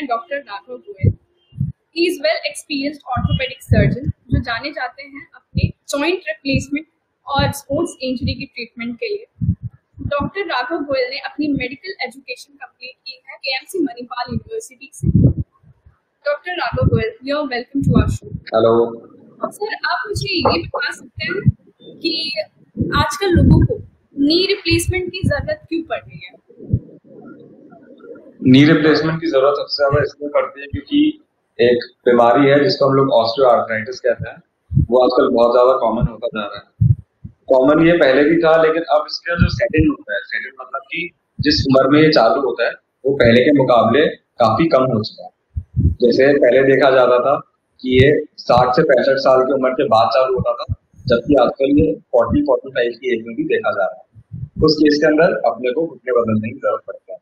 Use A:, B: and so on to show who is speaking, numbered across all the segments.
A: Doctor Raghav Goyal. He is well experienced orthopaedic surgeon जो जाने जाते हैं अपने जॉइंट रिप्लेसमेंट और स्पोर्ट्स इंजरी की ट्रीटमेंट के लिए। डॉक्टर राघव गोयल ने अपनी मेडिकल एजुकेशन कंप्लीट की है केएमसी मणिपाल यूनिवर्सिटी से। Doctor Raghav Goyal, you are welcome to our show.
B: Hello
A: sir, आप मुझे ये बता सकते हैं कि आजकल लोगों को नी रिप्लेसमेंट की जरूरत क्यों पड़ रही है?
B: नी रिप्लेसमेंट की जरूरत सबसे ज्यादा इसलिए पड़ती है क्योंकि एक बीमारी है जिसको हम लोग ऑस्टियोआर्थराइटिस कहते हैं, वो आजकल बहुत ज्यादा कॉमन होता जा रहा है। कॉमन ये पहले भी था, लेकिन अब इसका जो सेटिंग होता है, सेटिंग मतलब कि जिस उम्र में ये चालू होता है वो पहले के मुकाबले काफी कम हो चुका है। जैसे पहले देखा जाता था कि ये 60 से 65 साल की उम्र के बाद चालू होता था, जबकि आजकल ये 40-45 की एज में भी देखा जा रहा है। उस केस के अंदर अपने को घुटने बदलने की जरूरत पड़ती है।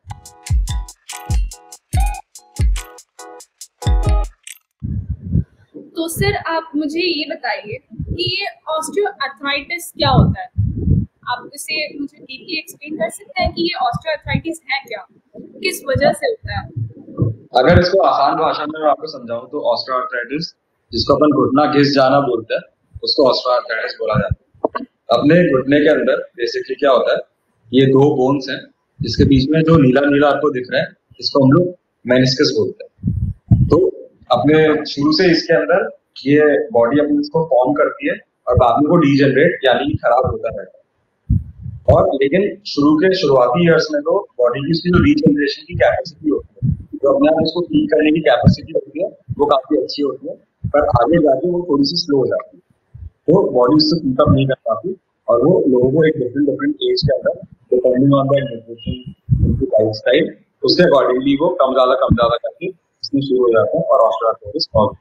A: तो सर, आप मुझे ये बताइए कि ये ऑस्टियोआर्थराइटिस क्या होता है? आप इसे मुझे डीपली एक्सप्लेन कर सकते हैं कि ये ऑस्टियोआर्थराइटिस है क्या, किस वजह से होता है?
B: अगर इसको आसान भाषा में मैं आपको समझाऊं तो ऑस्टियोआर्थराइटिस, जिसको अपन घुटना घिस जाना बोलते हैं, उसको ऑस्टियोआर्थराइटिस बोला जाता है। अपने घुटने के अंदर बेसिकली क्या होता है, ये दो बोन्स हैं जिसके बीच में जो नीला नीला आपको दिख रहा है, इसको हम लोग मेनिस्कस बोलते हैं। तो अपने शुरू से इसके अंदर ये बॉडी अपने इसको फॉर्म करती है और बाद में वो डीजनरेट यानी खराब होता रहता है। और लेकिन शुरू के शुरुआती ईयर्स में तो बॉडी की इसकी जो रीजनरेशन की कैपेसिटी होती है, जो अपने आप इसको ठीक करने की कैपेसिटी होती है, वो काफी अच्छी होती है, पर आगे जाके वो थोड़ी सी स्लो हो जाती है, तो बॉडी उससे कीप अप नहीं कर पाती और वो लोगों को एक डिफरेंट एज के अंदर डिपेंडिंग ऑन द न्यूट्रिशन, उनकी लाइफस्टाइल, उसके अकॉर्डिंगली वो कम ज्यादा करके इसमें शुरू हो जाता है और ऑस्टियोआर्थराइटिस फॉर्म।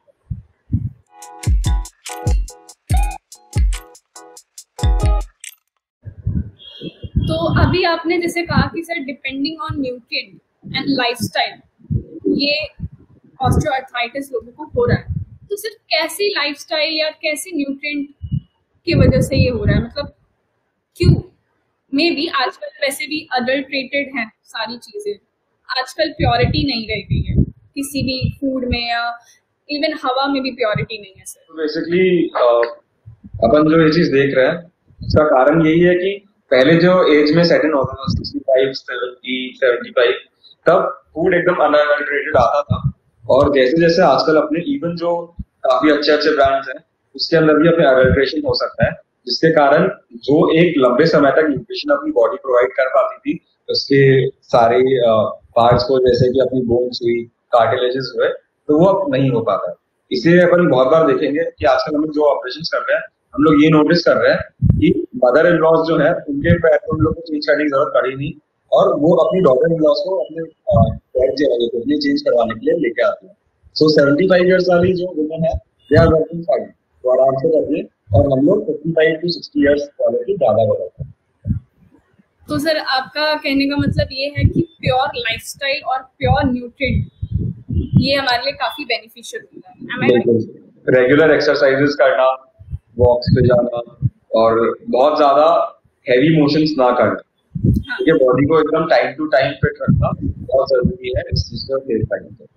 A: तो अभी आपने जैसे कहा कि sir depending on nutrient and lifestyle ये ऑस्टियोआर्थराइटिस लोगों को हो रहा है। तो सर कैसी लाइफस्टाइल या कैसे न्यूट्रिएंट की वजह से ये हो रहा है, मतलब क्यों? मे बी आजकल वैसे भी अडल्ट्रेटेड हैं सारी चीजें, आजकल प्योरिटी नहीं रह गई है किसी भी फूड में, या इवन हवा में भी प्योरिटी नहीं है सर।
B: तो बेसिकली अपन जो ये चीज देख रहे हैं, इसका कारण यही है कि पहले जो एज में सेट इन होता था 65, 70, 75, तब फूड एकदम अनअडल्ट्रेटेड आता था। और जैसे जैसे आजकल अपने इवन जो काफी अच्छे अच्छे ब्रांड्स हैं, उसके अंदर भी अपने अडल्ट्रेशन हो सकता है, जिसके कारण जो एक लंबे समय तक न्यूट्रिशन अपनी बॉडी प्रोवाइड कर पाती थी, उसके सारे पार्ट्स को, जैसे कि अपनी बोन्स हुई, कार्टिलेजेस हुए, तो वो अब नहीं हो पाता है। इसलिए अपन बहुत बार देखेंगे कि आजकल हम लोग जो ऑपरेशन कर रहे हैं, हम लोग ये नोटिस कर रहे हैं कि मदर इन लॉज जो है, उनके पैर को उन लोग को चेंज करने की जरूरत पड़ी नहीं, और वो अपनी डॉटर इन लॉज को अपने पैर जो है किडनी चेंज करवाने के लिए लेके आते हैं। सो 75 ईयर्स वाली जो वुमेन है, दे आर वर्किंग फाइन, तो आराम से करते हैं, और हम लोग 55 to 60 ईयर्स वाले की ज्यादा बताते हैं।
A: तो सर आपका कहने का मतलब ये है कि प्योर लाइफस्टाइल और प्योर न्यूट्रिएंट ये हमारे लिए काफी बेनिफिशियल होता है।
B: रेगुलर एक्सरसाइजेस करना, वॉक्स पे जाना, और बहुत ज्यादा हैवी मोशंस ना करना, क्योंकि बॉडी को एकदम टाइम टू टाइम फिट रखना बहुत जरूरी है इस चीज को फेस करने के।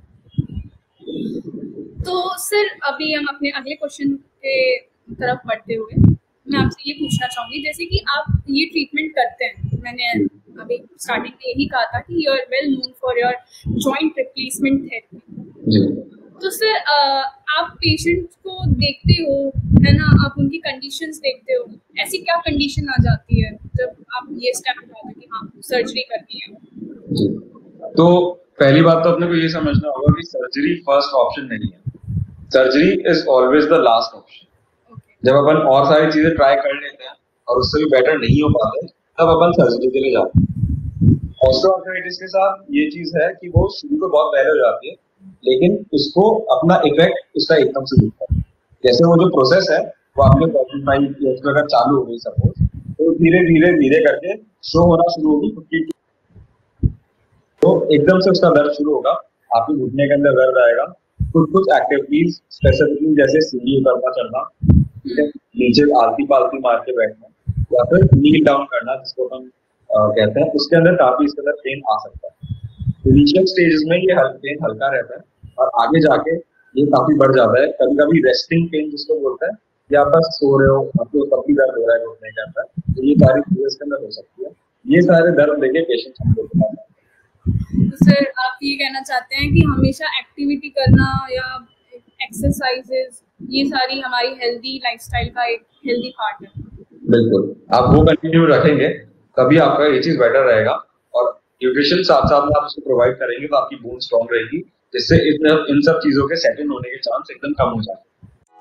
A: तो सर अभी हम अपने अगले क्वेश्चन के तरफ बढ़ते हुए मैं आपसे ये पूछना चाहूंगी, जैसे कि आप ये ट्रीटमेंट करते हैं, मैंने अभी स्टार्टिंग में यही कहा था कि you are well known for your joint replacement therapy. तो सर आप पेशेंट को देखते हो, है ना, आप उनकी कंडीशंस देखते हो, ऐसी क्या कंडीशन आ जाती है जब आप ये स्टेप उठाते हो कि हाँ सर्जरी करनी है?
B: तो पहली बात तो अपने को ये समझना होगा कि सर्जरी फर्स्ट ऑप्शन नहीं है, surgery is always the last option. जब अपन और सारी चीजें ट्राई कर लेते हैं और उससे भी बेटर नहीं हो पाते, तब अपन सर्जरी के लिए जाते हैं। ऑस्टियोआर्थराइटिस के साथ ये चीज है कि वो शुरू में बहुत पहले हो जाती है, लेकिन उसको अपना इफेक्ट उसका एकदम से दिखता है। जैसे वो जो प्रोसेस है वो आपने 45 ईयर्स में अगर चालू हो गई सपोज, तो धीरे धीरे धीरे करके शो होना शुरू होगी 50, तो एकदम से उसका दर्द शुरू होगा, आपके घुटने के अंदर दर्द आएगा। कुछ एक्टिविटीज स्पेसिफिकली जैसे सीढ़ी उतरना चढ़ना, नीचे आलती पालती मार के बैठना, या फिर नील डाउन करना जिसको हम कहते हैं, उसके अंदर काफी इसके अंदर पेन आ सकता है। इनिशियल स्टेजेस में ये पेन हल्का रहता है और आगे जाके ये काफी बढ़ जाता है। कभी कभी रेस्टिंग पेन जिसको बोलते हैं, या आप बस सो रहे हो, आपको तब भी दर्द हो रहा है घुटने के अंदर, तो ये सारी चीजें इसके अंदर हो सकती है। ये सारे दर्द लेके पेशेंट हम लोग के पास आते हैं।
A: तो सर आप ये कहना चाहते हैं कि हमेशा एक्टिविटी करना या एक्सरसाइजेस, ये सारी हमारी हेल्दी लाइफस्टाइल का एक हेल्दी पार्ट है।
B: बिल्कुल, आप वो कंटिन्यू रखेंगे तभी आपका ये चीज बेटर रहेगा, और न्यूट्रिशन साथ साथ में आप उसको प्रोवाइड करेंगे तो आपकी बोन स्ट्रॉन्ग रहेगी, जिससे इन सब चीजों के सेट इन होने के चांस एकदम कम हो जाते हैं।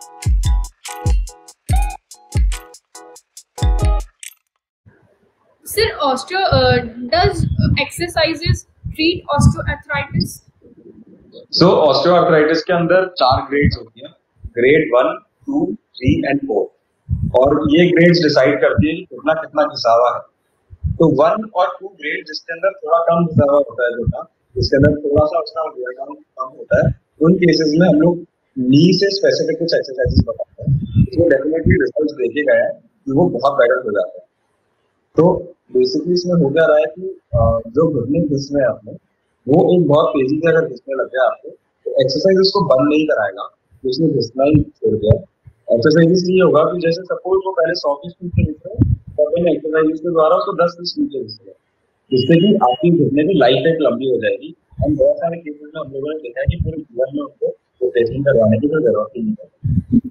A: Sir does exercises treat osteoarthritis?
B: So osteoarthritis के अंदर 4 ग्रेड्स होती हैं, ग्रेड 1, 2, 3 एंड 4, और ये ग्रेड्स डिसाइड करती है कि कितना कितना घिसावा है। तो 1 और 2 ग्रेड जिसके अंदर थोड़ा कम घिसावा होता है, जोटा जिसके अंदर थोड़ा सा उसका व्यायाम कम होता है, उन केसेस में हम लोग नी से स्पेसिफिक कुछ एक्सरसाइजेस बताते हैं, इसमें डेफिनेटली रिजल्ट्स देखे गए हैं कि वो बहुत बेटर हो जाता है। तो बेसिकली इसमें हो क्या रहा है कि जो घुटने घिस रहे हैं आपने, वो एक बहुत तेजी से अगर घिसने लग गया आपको, तो एक्सरसाइज उसको बंद नहीं कराएगा, तो उसने घिसना ही छोड़ दिया। एक्सरसाइज इसलिए होगा कि जैसे सपोज वो पहले 100 की स्पीड से घिस रहे हैं, तो इन एक्सरसाइज के द्वारा उसको 10 की स्पीड से घिस रहे हैं, जिससे कि आपकी घुटने की लाइफ एक लंबी हो जाएगी। हम बहुत सारे केसेस में हम लोगों ने देखा है कि पूरे जीवन में उनको रोटेशन करवाने की कोई जरूरत ही नहीं है।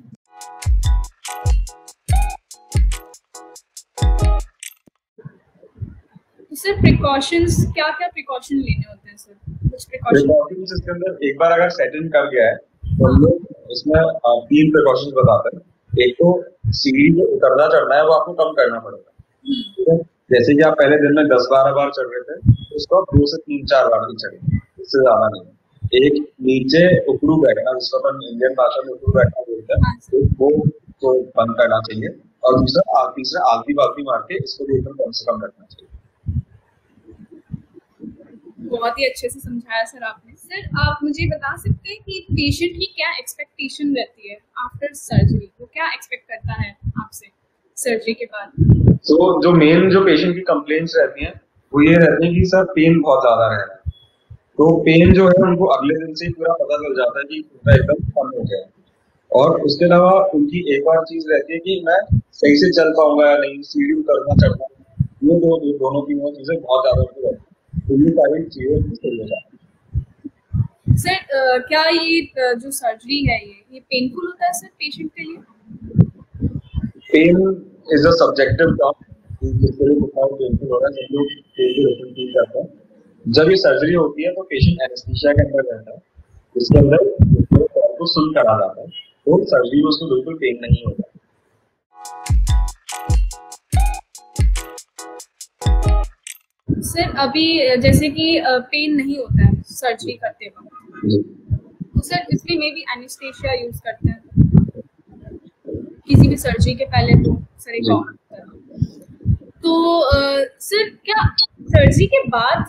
A: सर प्रिकॉशंस, क्या क्या प्रिकॉशन लेने होते हैं सर? कुछ
B: प्रिकॉशंस इसके अंदर एक बार अगर सेट इन कर गया है तो हम लोग इसमें 3 प्रिकॉशंस बताते हैं। एक तो सीढ़ी जो उतरना चढ़ना है वो आपको कम करना पड़ेगा, ठीक है। जैसे कि आप पहले दिन में 10-12 बार चढ़ रहे थे, उसको आप 2 से 3-4 बार भी चढ़े, इससे ज्यादा नहीं। एक नीचे उकड़ू बैठना, जिसको अपन इंडियन भाषा में उकड़ू बैठना बोलते हैं, तो वो तो बंद करना चाहिए। और तीसरा आलती बालती मार के इसको भी एकदम कम से कम रखना चाहिए।
A: बहुत ही अच्छे से समझाया सर आपने। सर आप मुझे बता सकते हैं कि पेशेंट की क्या एक्सपेक्टेशन रहती है आफ्टर सर्जरी? वो क्या एक्सपेक्ट करता है आपसे सर्जरी के बाद?
B: तो जो मेन जो पेशेंट की कंप्लेंट्स रहती हैं वो ये रहती है कि सर पेन बहुत ज्यादा रह रहा है। तो पेन जो है उनको अगले दिन से ही पूरा पता चल जाता है कि उनका एकदम कम हो गया है। और उसके अलावा उनकी एक और चीज रहती है कि मैं सही से चल पाऊंगा या नहीं, सीढ़ी उतरना चढ़ना, ये दोनों तीनों चीजें बहुत ज्यादा उनको रहती है, तो ये सारी चीजें सही हो जाती है।
A: सर क्या ये जो सर्जरी है ये पेनफुल होता है सर पेशेंट के लिए?
B: Pain is a subjective term, जिसके लिए बहुत पेनफुल हो रहा है, सब लोग पेन को डिफरेंट फील करते हैं। जब ये सर्जरी होती है तो पेशेंट एनेस्थीसिया के अंदर रहता है, जिसके अंदर को सुन करा जाता है, तो सर्जरी में उसको बिल्कुल पेन नहीं होता।
A: सर अभी जैसे कि पेन नहीं होता है सर्जरी करते वक्त, तो सर इसलिए में भी एनेस्थीसिया यूज करते हैं किसी भी सर्जरी के पहले, तो सर एक होता है। तो सर क्या सर्जरी के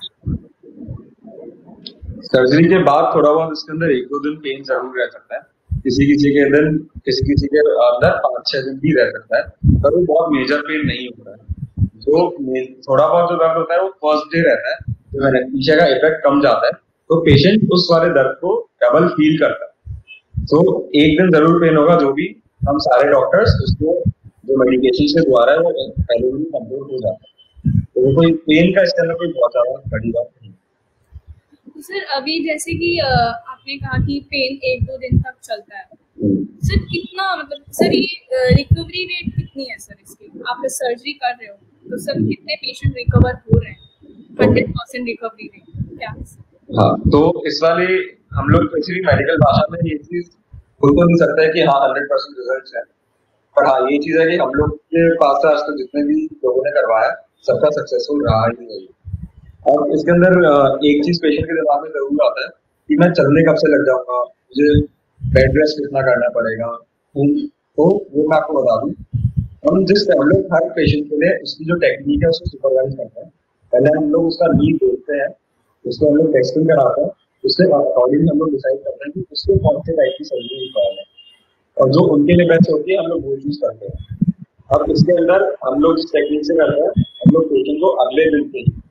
A: बाद
B: थोड़ा बहुत इसके अंदर 1-2 दिन पेन जरूर रह सकता है, किसी किसी के अंदर 5-6 दिन भी रह सकता है, पर वो बहुत मेजर पेन नहीं होता है। तो थोड़ा बहुत जो दर्द होता है वो फर्स्ट डे रहता है, जब एनेस्थीसिया का इफेक्ट कम जाता है तो पेशेंट उस वाले दर्द को डबल फील करता है। तो एक दिन जरूर पेन होगा, जो भी हम सारे डॉक्टर्स उसको जो मेडिकेशन के द्वारा है वो पहले ही कंट्रोल हो जाता है, तो वो कोई पेन का इसके अंदर कोई बहुत ज्यादा बड़ी बात नहीं।
A: सर अभी जैसे कि आपने कहा कि पेन 1-2 दिन तक चलता है, सर कितना मतलब सर ये रिकवरी रेट कितनी है सर इसकी? आप सर्जरी कर रहे हो तो सर कितने पेशेंट रिकवर हो रहे हैं? 100% रिकवरी रेट क्या है?
B: हाँ, तो इस वाले हम लोग स्पेशली मेडिकल भाषा में ये चीज कोई तो नहीं सकता है कि हाँ 100% रिजल्ट है, पर हाँ ये चीज है कि हम लोग के पास आज तक जितने भी लोगों ने करवाया सबका सक्सेसफुल रहा ही नहीं। और इसके अंदर एक चीज पेशेंट के दिमाग में जरूर आता है कि मैं चलने कब से लग जाऊंगा, मुझे बेड रेस्ट कितना करना पड़ेगा। तो वो मैं आपको बता दूं, हम लोग हर पेशेंट के लिए उसकी जो टेक्निक है उसको सुपरवाइज करते हैं। पहले हम लोग उसका नीड देखते हैं, उसको हम लोग टेस्टिंग कराते हैं, उसके अकॉर्डिंग हम लोग डिसाइड करते हैं कि उसको कौन से टाइप की सर्जरी रिक्वायर्ड है, और जो उनके लिए बेस्ट होती है हम लोग वो चूज करते हैं। अब इसके अंदर हम लोग जिस टेक्निक से करते हैं, हम लोग पेशेंट को अगले दिन से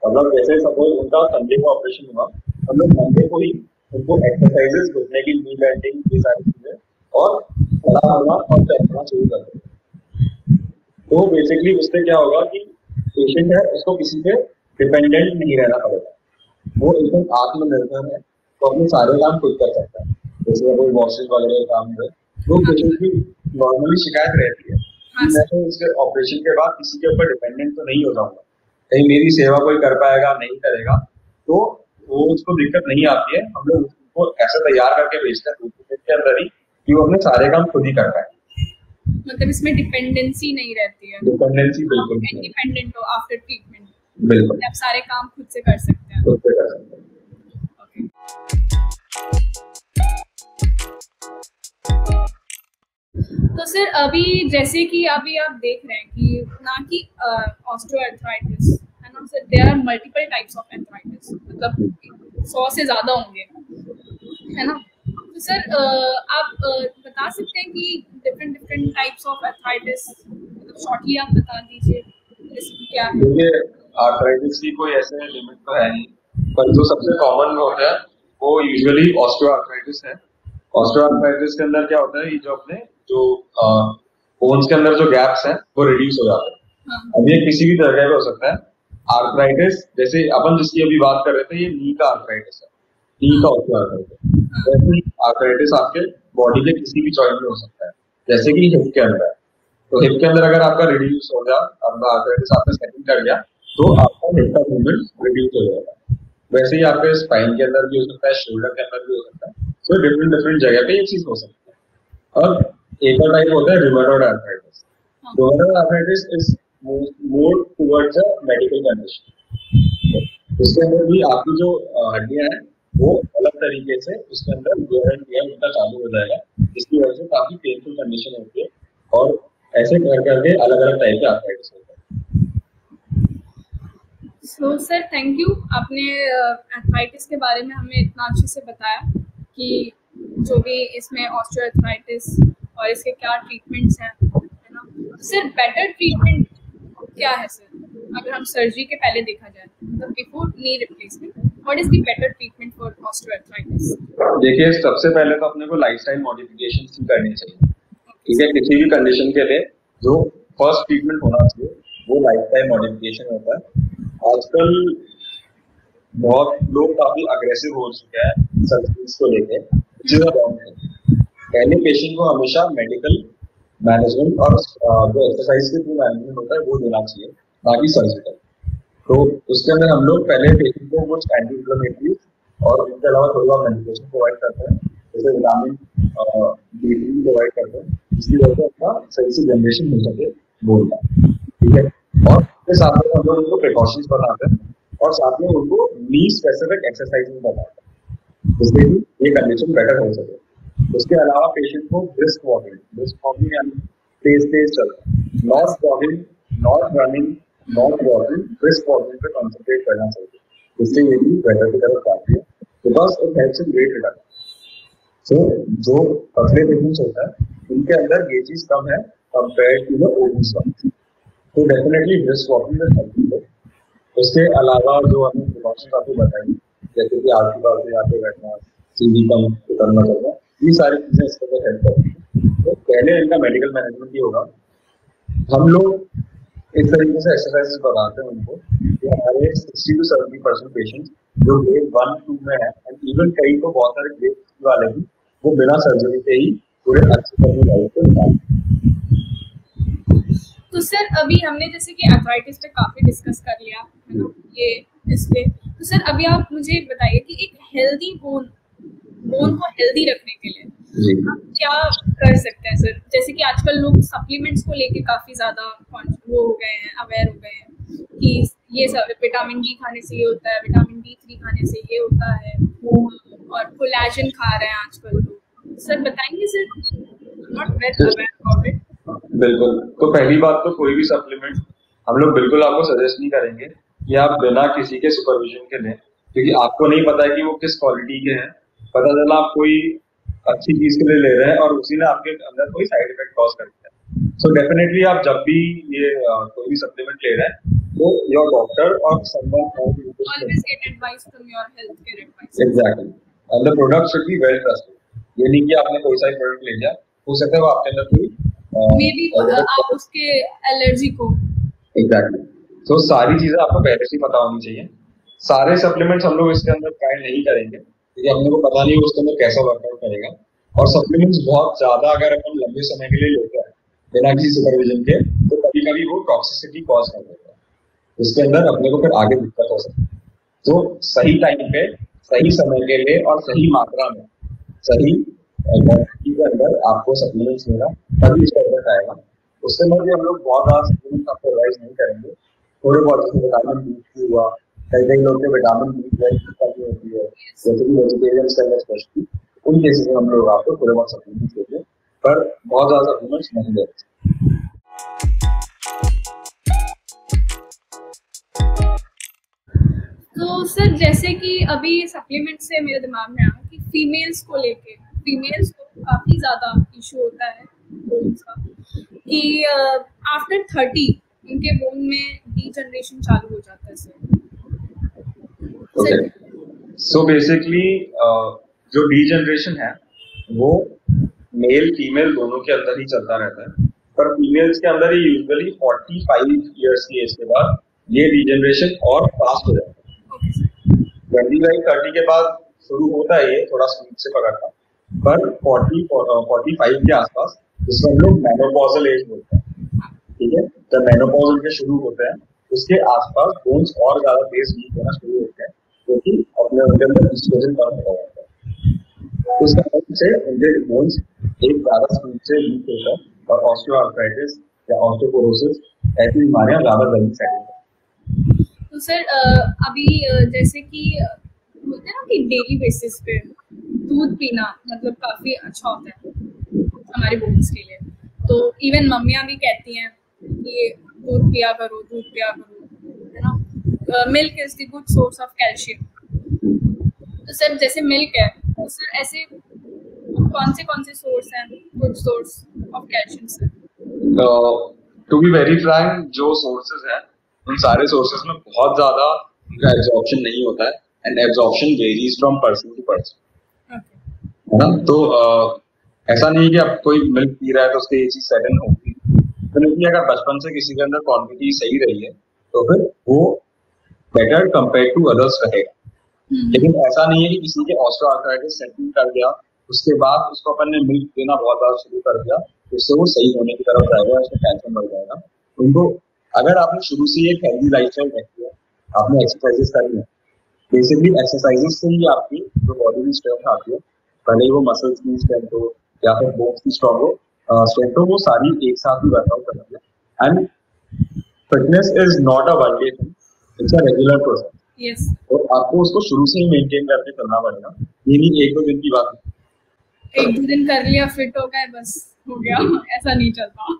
B: मतलब जैसे सपोज उनका संडे को ऑपरेशन हुआ, हम लोग मंडे को ही उनको एक्सरसाइजेस घुटने की, नी बेंडिंग, ये सारी चीजें और खड़ा होना और चलना शुरू कर देते। तो बेसिकली उससे क्या होगा कि पेशेंट है उसको किसी पे डिपेंडेंट नहीं रहना पड़ेगा, वो एकदम आत्मनिर्भर है, तो अपने सारे काम खुद कर सकता है। जैसे कोई वॉशेज वगैरह काम है तो पेशेंट की नॉर्मली शिकायत रहती है कि मैं तो इसके ऑपरेशन के बाद किसी के ऊपर डिपेंडेंट तो नहीं हो जाऊंगा, कहीं मेरी सेवा कोई कर पाएगा नहीं करेगा, तो वो उसको दिक्कत नहीं आती है। हम लोग उसको ऐसा तैयार करके भेजते हैं के अंदर ही कि वो अपने सारे काम खुद ही कर पाए,
A: मतलब इसमें डिपेंडेंसी नहीं रहती है,
B: डिपेंडेंसी बिल्कुल नहीं,
A: इंडिपेंडेंट हो आफ्टर ट्रीटमेंट,
B: बिल्कुल
A: आप सारे काम खुद से कर सकते हैं।
B: खुद से कर सकते हैं।
A: तो सर अभी जैसे कि अभी आप देख रहे हैं कि ना कि ऑस्टियोआर्थराइटिस है ना sir, there are multiple types of arthritis, मतलब 100 से ज़्यादा होंगे, है ना। तो सर आप बता सकते हैं कि डिफरेंट टाइप्स ऑफ आर्थराइटिस, मतलब शॉर्टली आप बता दीजिए जैसे क्या है।
B: देखिए आर्थराइटिस की कोई ऐसे लिमिट तो है नहीं, पर जो सबसे कॉमन होता है वो यूजुअली ऑस्टियोआर्थराइटिस है। ऑस्टियोआर्थराइटिस के अंदर क्या होता है, ये जो अपने जो बोन्स के अंदर जो गैप्स हैं वो रिड्यूस हो जाते हैं। अब ये किसी भी तरह का हो सकता है। आर्थराइटिस जैसे अपन जिसकी अभी बात कर रहे थे, ये नी का आर्थराइटिस है, नी का ऑस्टियोआर्थराइटिस। वैसे आर्थराइटिस आपके बॉडी के किसी भी जॉइंट में हो सकता है, जैसे कि हिप के अंदर। तो हिप के अंदर अगर आपका रिड्यूस हो गया, आपका आर्थराइटिस आपका सेटिंग कर गया, तो आपका हिप का मूवमेंट रिड्यूस हो जाएगा। वैसे ही आपके स्पाइन के अंदर भी हो सकता है, शोल्डर के अंदर भी हो सकता है। तो डिफरेंट जगह पे ये चीज हो सकती है। और एक और टाइप होता है rheumatoid arthritis. Rheumatoid arthritis is more towards a medical condition. इसके अंदर भी आपकी जो हड्डियां हैं वो अलग तरीके से उसके अंदर वेयर एंड टियर होना चालू हो जाएगा, जिसकी वजह से काफी पेनफुल कंडीशन होती है और ऐसे कर करके अलग अलग टाइप के आर्थराइटिस होते हैं।
A: सो सर थैंक यू, आपने आर्थराइटिस के बारे में हमें इतना अच्छे से बताया कि जो भी इसमें ऑस्टियोआर्थराइटिस और इसके क्या ट्रीटमेंट्स हैं, है ना। सर बेटर ट्रीटमेंट क्या है सर, अगर हम सर्जरी के पहले देखा जाए, मतलब before knee replacement, what is the better treatment for osteoarthritis?
B: देखिए सबसे पहले तो अपने को लाइफस्टाइल मॉडिफिकेशन करनी चाहिए, ठीक है। किसी भी कंडीशन के लिए जो फर्स्ट ट्रीटमेंट होना चाहिए वो लाइफस्टाइल मॉडिफिकेशन होता है। आजकल बहुत लोग काफी अग्रेसिव हो चुके हैं सर्जरीज को लेके, पहले पेशेंट को हमेशा मेडिकल मैनेजमेंट और जो एक्सरसाइज के थ्रू मैनेजमेंट होता है वो देना चाहिए, बाकी सर्जिकल। तो उसके अंदर हम लोग पहले पेशेंट को कुछ एंटी इन्फ्लेमेटरी और उसके अलावा थोड़ी बहुत मेडिकेशन प्रोवाइड करते हैं, जैसे विटामिन D3 प्रोवाइड करते हैं, जिसकी वजह से अपना सही से जनरेशन हो सके बोल का, ठीक है। और उसके साथ में हम लोग उनको प्रिकॉशंस बताते हैं और साथ में उनको नी स्पेसिफिक एक्सरसाइज बताते हैं, जिससे कि ये कंडीशन बेटर हो सके। उसके अलावा पेशेंट को ब्रिस्क वॉकिंग यानी तेज चलना, not jogging, not running, not walking, brisk walking पे कॉन्सेंट्रेट करना चाहिए, जिससे ये भी बेटर की तरफ जाती है, because it helps in weight reduction. So जो पतले पेशेंट्स होता है उनके अंदर ये चीज कम है compare to the obese one, तो डेफिनेटली ब्रिस्क वॉकिंग में हेल्प है। उसके अलावा जो हमने प्रिकॉशंस आपको बताई, जैसे कि आलसी पालसी आके बैठना, सीधी कम करना चाहिए, ये सारी चीजें इसके अंदर हेल्प करती हैं। तो पहले इनका मेडिकल मैनेजमेंट ही होगा। हम लोग इस तरीके से एक्सरसाइजेस बताते हैं उनको कि हमारे 60 to 70% पेशेंट्स जो ग्रेड 1-2 में है, एंड इवन कई तो बहुत सारे ग्रेड 3 वाले भी, वो बिना सर्जरी के ही पूरे अच्छे से लाइफ को निकालते हैं।
A: तो सर अभी हमने जैसे कि आर्थराइटिस पे काफी डिस्कस कर लिया है ना, ये इस पे। तो सर अभी आप मुझे बताइए कि एक हेल्दी बोन को हेल्दी रखने के लिए हम क्या कर सकते हैं सर? जैसे कि आजकल लोग सप्लीमेंट्स को लेके काफी ज्यादा वो हो गए हैं, अवेयर हो गए हैं कि ये सब विटामिन डी खाने से ये होता है, विटामिन D3 खाने से ये होता है, और कोलेजन खा रहे हैं आजकल लोग। सर बताएंगे sir? Not well aware about it.
B: बिल्कुल, तो पहली बात तो कोई भी सप्लीमेंट हम लोग बिल्कुल आपको सजेस्ट नहीं करेंगे कि आप बिना किसी के सुपरविजन के लें, क्योंकि आपको नहीं पता है कि वो किस क्वालिटी के हैं। पता चला आप कोई अच्छी चीज के लिए ले रहे हैं और उसी ने आपके अंदर कोई साइड इफेक्ट कॉज कर दिया। सो डेफिनेटली आप जब भी ये कोई भी सप्लीमेंट ले रहे हैं तो योर डॉक्टर और someone
A: Always get advice from your healthcare advisor.
B: Exactly, and the product should be well trusted. ये नहीं कि आपने कोई सा प्रोडक्ट ले लिया, हो सकता है वो आपके अंदर कोई
A: मे बी आप उसके एलर्जी को।
B: एग्जैक्टली, तो सारी चीजें आपको पहले से ही पता होनी चाहिए। सारे सप्लीमेंट्स हम लोग इसके अंदर ट्राई नहीं करेंगे क्योंकि हम लोग को पता नहीं उसके अंदर कैसा वर्कआउट करेगा। और सप्लीमेंट्स बहुत ज्यादा अगर अपन लंबे समय के लिए लेते हैं बिना किसी सुपरविजन के, तो कभी कभी वो टॉक्सिसिटी कॉज कर देता है, इसके अंदर अपने को फिर आगे दिक्कत हो सकती है। तो सही टाइम पे, सही समय के लिए और सही मात्रा में, सही क्वांटिटी के अंदर आपको सप्लीमेंट्स लेना, तभी इसका रिजल्ट आएगा। उसके बाद भी हम लोग बहुत ज्यादा सप्लीमेंट्स आपको एडवाइस नहीं करेंगे। थोड़े बहुत जैसे विटामिन डी हुआ, कई लोग के विटामिन डी की कमी होती है, जैसे कि वेजिटेरियंस के अंदर स्पेशली, उन केसेस में हम लोग आपको थोड़े बहुत सप्लीमेंट्स देते हैं, पर बहुत ज्यादा सप्लीमेंट्स नहीं देते।
A: तो सर जैसे कि अभी सप्लीमेंट से मेरे दिमाग में आया कि फीमेल्स को लेके, फीमेल्स को काफ़ी ज़्यादा इशू होता है बोन्स का, कि आफ्टर 30 उनके बोन में डीजनरेशन चालू हो जाता है सर।
B: सो बेसिकली जो डीजनरेशन है वो मेल फीमेल दोनों के अंदर ही चलता रहता है, पर फीमेल्स के अंदर ही यूजुअली 45 इयर्स की एज के बाद ये डीजनरेशन और फास्ट हो जाता है। 25-30 के बाद शुरू होता है ये थोड़ा स्पीड से पकड़ना, पर 45 के आसपास, जिसको हम लोग मेनोपॉजल एज बोलते हैं, ठीक है, जब मेनोपॉज के शुरू होते हैं उसके आसपास बोन्स और ज्यादा तेज वीक होना शुरू होते हैं, क्योंकि अपने उनके अंदर एस्ट्रोजन कम हो जाता है। उसके वजह से उनके बोन्स एक ज्यादा स्पीड से वीक होता है और ऑस्टियोआर्थराइटिस या ऑस्टियोपोरोसिस ऐसी बीमारियां ज्यादा जल्दी फैलती हैं।
A: तो सर अभी जैसे कि बोलते हैं ना कि डेली बेसिस पे दूध पीना मतलब काफी अच्छा होता है हमारे बोन्स के लिए, तो इवन मम्मियाँ भी कहती हैं कि दूध पिया करो, है ना। Milk is the good source of calcium. तो सर जैसे मिल्क है, तो सर ऐसे कौन से सोर्स हैं good source of calcium sir?
B: To be very frank, जो सोर्सेज हैं उन सारे सोर्सेज में बहुत ज्यादा उनका एब्जॉर्प्शन नहीं होता है, and absorption varies from person to person, है ना। तो ऐसा नहीं है कि आप कोई मिल्क पी रहा है तो उससे ये चीज सेट इन होगी, तो नहीं, अगर बचपन से किसी के अंदर क्वांटिटी सही रही है तो फिर वो बेटर कंपेयर टू अदर्स रहेगा। लेकिन ऐसा नहीं है कि किसी के ऑस्टियोआर्थराइटिस सेटिंग कर गया उसके बाद उसको अपन ने मिल्क देना बहुत ज्यादा शुरू कर दिया, उससे वो सही होने की तरफ जाएगा, उसमें कैल्शियम बढ़ जाएगा। उनको अगर आपने शुरू से एक हेल्दी लाइफस्टाइल रखी है, आपने एक्सरसाइजेस करनी है, बेसिकली एक्सरसाइजेस से ही आपकी जो बॉडी की स्ट्रेंथ आती है, भले ही वो मसल्स की स्ट्रेंथ हो या फिर बोन्स की स्ट्रेंथ हो, वो सारी एक साथ ही वर्कआउट करती है। And fitness is not a one day thing, it's a regular process.
A: Yes.
B: तो आपको उसको शुरू से ही मेंटेन करके करना पड़ेगा, ये नहीं 1-2 दिन की बात है।
A: 1-2 दिन कर लिया, फिट हो गए, बस हो गया, ऐसा नहीं चलता।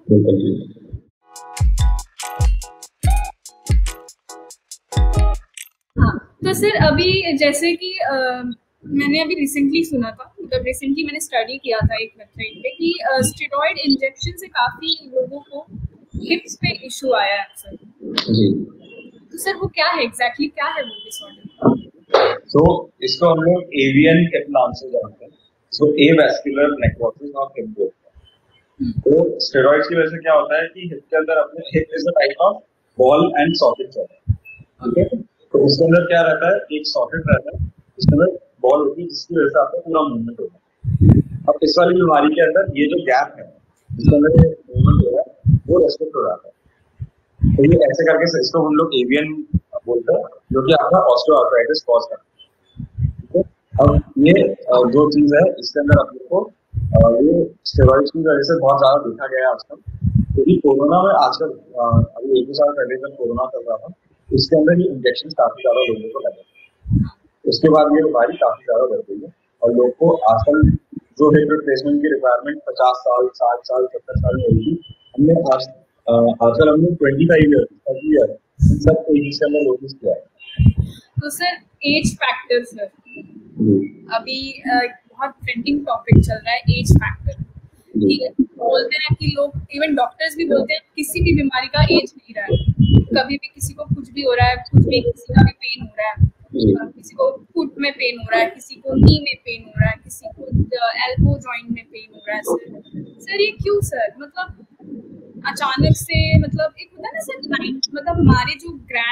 A: हाँ, तो सर अभी जैसे कि मैंने अभी रिसेंटली सुना था, मतलब रिसेंटली मैंने स्टडी किया था एक वेबसाइट पे कि स्टेरॉइड इंजेक्शन से काफी लोगों को हिप्स पे इशू आया है अक्सर। तो सर वो क्या है एग्जैक्टली, क्या है वो डिसऑर्डर?
B: तो इसको हम लोग एवियन हिप नाम से जानते हैं, so avascular necrosis of hip bone. तो स्टेरॉइड्स की वजह से क्या होता है कि हिप के अंदर अपने hip is a type of ball and socket होता है, ठीक है। तो उसके अंदर क्या रहता है, एक सॉकेट रहता है जिसके अंदर बॉल होती है, जिसकी वजह से आपका पूरा मूवमेंट होता है। अब इस वाली बीमारी के अंदर ये जो गैप है जिसके अंदर मूवमेंट हो रहा है वो रेस्ट्रिक्ट हो जाता है, तो ये ऐसे करके इसको हम लोग एवियन बोलते हैं, जो कि आपका ऑस्टियोआर्थराइटिस कॉज करता है, ठीक है। अब ये जो चीज है इसके अंदर अपने को ये स्टेरॉइड्स की वजह से बहुत ज्यादा देखा गया है आजकल, क्योंकि कोरोना में आजकल अभी 1-2 साल पहले जब कोरोना चल रहा था इसके अंदर ये इंजेक्शन काफी ज्यादा लोगों को लगे, उसके बाद ये बीमारी काफी ज्यादा बढ़ गई है और लोग को आजकल जो हिप रिप्लेसमेंट की रिक्वायरमेंट 50 साल, 60 साल, 70 साल में होगी, हमने आजकल हमने 25 ईयर, 30 ईयर सब को इसके अंदर नोटिस किया है।
A: तो सर एज फैक्टर सर, अभी बहुत ट्रेंडिंग टॉपिक चल रहा है एज फैक्टर, ठीक है, बोलते हैं कि लोग, इवन डॉक्टर्स भी बोलते हैं किसी भी बीमारी का एज नहीं रहा है, कभी भी किसी को कुछ भी हो रहा है, कुछ भी किसी का भी पेन हो रहा है, किसी को फुट में पेन हो रहा है, किसी को नी में पेन हो रहा है, किसी को एल्बो जॉइंट में पेन हो रहा है। सर ये क्यों सर, मतलब अचानक से, मतलब एक होता है ना सर, नाइन मतलब हमारे जो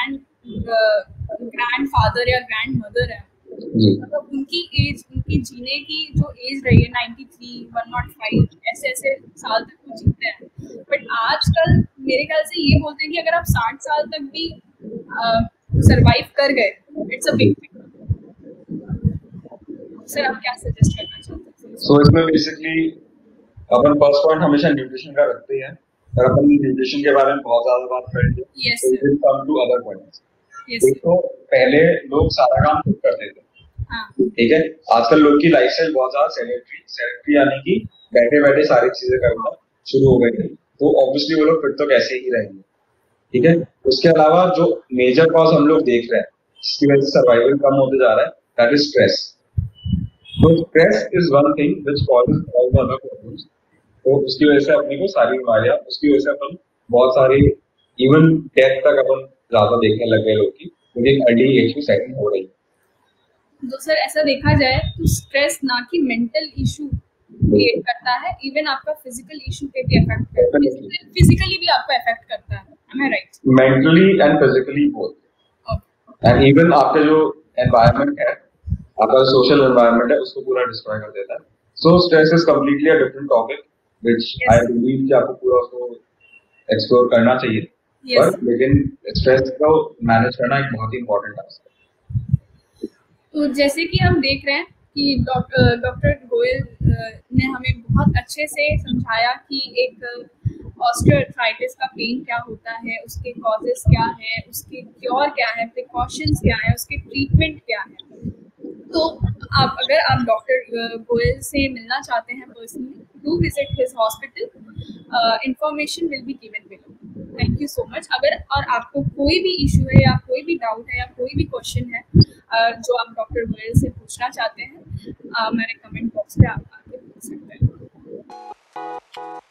A: ग्रैंड फादर या ग्रैंड मदर है, मतलब उनकी एज, उनकी जीने की जो एज रही है 93, 105 ऐसे ऐसे साल तक वो जीते हैं। बट आजकल मेरे ख्याल से ये बोलते हैं कि अगर आप 60 साल तक भी सरवाइव कर गए, it's a big thing. Sir आप क्या सजेस्ट करना चाहते हैं?
B: सो इसमें बेसिकली अपन फर्स्ट पॉइंट हमेशा न्यूट्रिशन का रखते हैं, और अपन न्यूट्रिशन के बारे में बहुत ज्यादा बात करेंगे।
A: Yes,
B: तो
A: sir.
B: Will come to other points.
A: Yes, sir.
B: देखो, पहले लोग सारा काम खुद करते थे,
A: हाँ,
B: ठीक है। आजकल लोग की लाइफस्टाइल बहुत ज्यादा सेडेंटरी यानी कि बैठे बैठे सारी चीजें करना शुरू हो गई है, तो ऑब्वियसली वो लोग फिर तो कैसे ही रहेंगे, ठीक है। उसके अलावा जो मेजर कॉज हम लोग देख रहे हैं जिसकी वजह से सर्वाइवल कम होते जा रहा है, दैट इज स्ट्रेस। तो stress is one thing which causes all the other problems. तो उसकी वजह से अपने को सारी बीमारियां, उसकी वजह से अपन बहुत सारी इवन डेथ तक अपन ज्यादा देखने लग गए लोग की, क्योंकि अर्ली एज में सेटिंग हो रही है।
A: तो सर ऐसा देखा जाए तो स्ट्रेस ना कि मेंटल इशू क्रिएट करता है, इवन आपका फिजिकल इशू पे भी अफेक्ट करता है, फिजिकली भी आपको अफेक्ट करता है, am I right?
B: Mentally and physically both, and even आपका जो एनवायरनमेंट है, आपका सोशल एनवायरनमेंट है, उसको पूरा डिस्ट्रॉय कर देता है। So stress is completely a different topic which I believe कि आपको पूरा उसको एक्सप्लोर करना चाहिए। पर लेकिन स्ट्रेस को मैनेज करना एक बहुत ही इम्पोर्टेंट टास्क है।
A: तो जैसे कि हम देख रहे हैं कि डॉक्टर गोयल ने हमें बहुत अच्छे से समझाया कि एक ऑस्टियोआर्थराइटिस का पेन क्या होता है, उसके कॉजेस क्या है, उसके क्योर क्या है, प्रिकॉशंस क्या है, उसके ट्रीटमेंट क्या है। तो आप, अगर आप डॉक्टर गोयल से मिलना चाहते हैं personally, do visit his hospital, information will be given below. Thank you so much. अगर और आपको कोई भी इशू है या कोई भी डाउट है या कोई भी क्वेश्चन है जो आप डॉक्टर गोयल से पूछना चाहते हैं, मेरे कमेंट बॉक्स पे आप आके पूछ सकते हैं।